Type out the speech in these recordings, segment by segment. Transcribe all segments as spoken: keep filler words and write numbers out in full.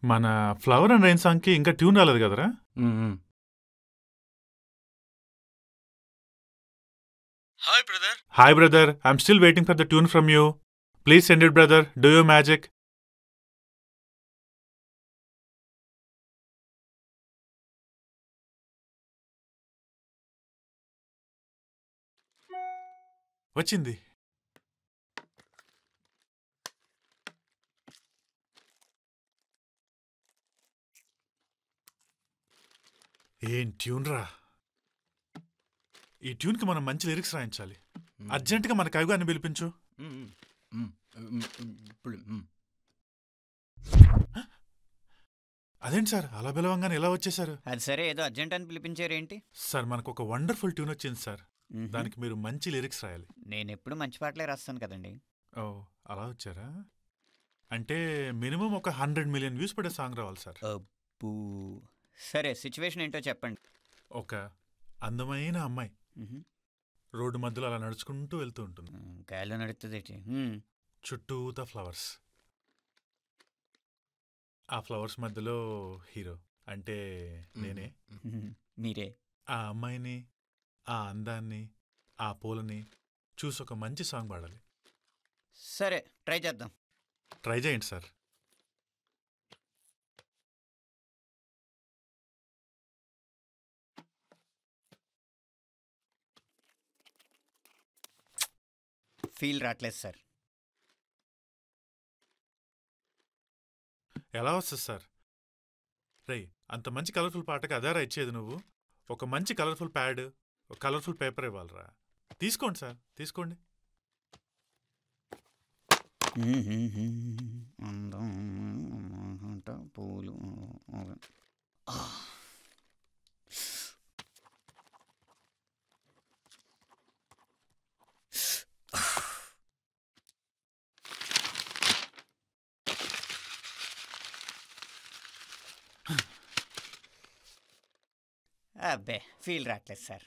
మన flower and rain సాంగ్కి ఇంకా ట్యూన్ రాలేదు కదరా? Hi brother. Hi brother, I'm still waiting for the tune from you. Please send it brother, do your magic. వచ్చింది. ఏం tune రా! ఈ ట్యూన్కి మనం మంచి లిరిక్స్ రాయించాలి. అర్జెంటుగా మన కవిగారిని పిలిపించు. అదేంటి సార్ అలా పిలవంగానే ఎలా వచ్చేసారు? అది సరే, ఏదో అర్జెంట్ అని పిలిపించారేంటి? సార్ మనకు ఒక వండర్ఫుల్ ట్యూన్ వచ్చింది సార్. దానికి మీరు మంచి లిరిక్స్ రాయాలి. నేను ఎప్పుడు మంచి పాటలే రాస్తాను కదండి. ఓ అలా వచ్చారా? అంటే మినిమం ఒక హండ్రెడ్ మిలియన్ వ్యూస్ పడే సాంగ్ రావాలి సార్. అబ్బూ. సరే, సిచ్యువేషన్ ఏంటో చెప్పండి. ఒక అందమైన అమ్మాయి రోడ్డు మధ్యలో అలా నడుచుకుంటూ వెళ్తూ ఉంటుంది. గాలిలో నడుస్తుంది. చుట్టూతా ఫ్లవర్స్. ఆ ఫ్లవర్స్ మధ్యలో హీరో అంటే నేనే. మీరే. ఆ అమ్మాయిని, ఆ అందాన్ని, ఆ పూలని చూసి ఒక మంచి సాంగ్ పాడాలి. సరే, ట్రై చేద్దాం. ట్రై చేయండి సార్. ఫీల్ రావట్లేదు సార్. ఎలా వస్తుంది సార్? రై, అంత మంచి కలర్ఫుల్ పాటకి అదారా ఇచ్చేది నువ్వు? ఒక మంచి కలర్ఫుల్ ప్యాడ్, ఒక కలర్ఫుల్ పేపర్ ఇవ్వాలరా. తీసుకోండి సార్, తీసుకోండి. పూలు. అబ్బే, ఫీల్ రావట్లేదు సార్.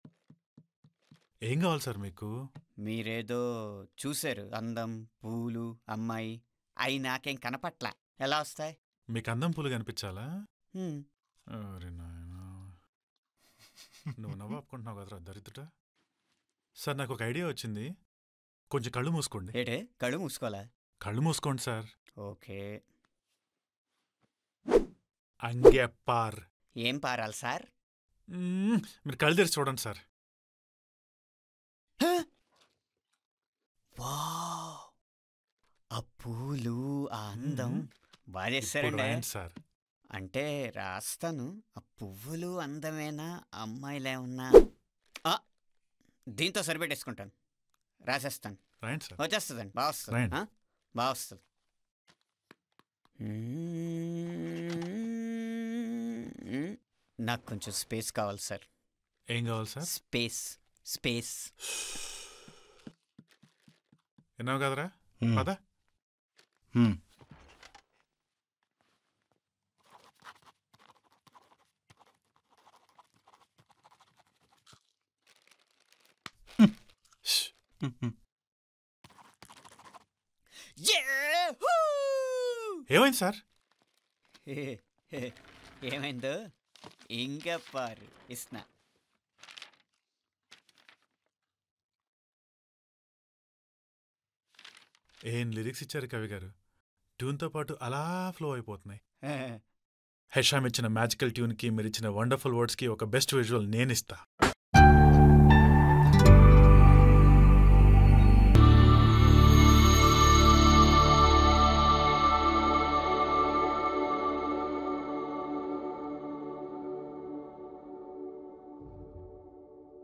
ఏం కావాలి సార్ మీకు? మీరేదో చూశారు, అందం, పూలు, అమ్మాయి. అవి నాకేం కనపట్ల. ఎలా వస్తాయి? మీకు అందం పూలు కనిపించాలా? అరే నాయనా, నువ్వు నవ్వాపుకుంటున్నావు కదరా దరిద్రుడా. సార్ నాకు ఒక ఐడియా వచ్చింది. కొంచెం కళ్ళు మూసుకోండి. ఏటే కళ్ళు మూసుకోవాలా? కళ్ళు మూసుకోండి సార్. ఓకే. అంగెప్పార్. ఏం పారాలి సార్? మీరు కళ్ళు తెరిచి చూడండి సార్. ఆ పూలు, ఆ అందం బాగా చేస్తారండి సార్. అంటే రాస్తాను. ఆ పువ్వులు అందమేనా, అమ్మాయిలే ఉన్నా దీంతో సరిపెట్టేసుకుంటాను. రాసేస్తాను. వచ్చేస్తుందండి. బాగా వస్తుంది, బాగా వస్తుంది. నాకు కొంచెం స్పేస్ కావాలి సార్. ఏం కావాలి సార్? స్పేస్. స్పేస్ విన్నావు కదరా? పద. ఏమైంది సార్? ఏమైందో ఇంకా పారు ఇస్నా. ఏం లిరిక్స్ ఇచ్చారు కవి గారు. ట్యూన్తో పాటు అలా ఫ్లో అయిపోతున్నాయి. హెషామ్ ఇచ్చిన మ్యాజికల్ ట్యూన్కి మీరు ఇచ్చిన వండర్ఫుల్ వర్డ్స్కి ఒక బెస్ట్ విజువల్ నేను ఇస్తా.